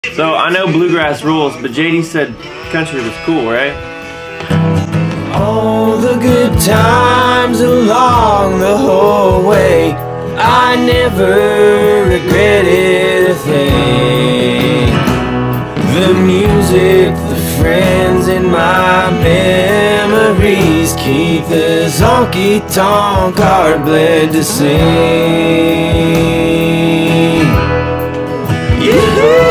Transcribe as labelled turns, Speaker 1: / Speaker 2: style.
Speaker 1: So I know bluegrass rules, but JD said country was cool, right?
Speaker 2: All the good times along the whole way, I never regretted a thing. The music, the friends, and my memories keep this honky tonk heart bled to sing. Yeah.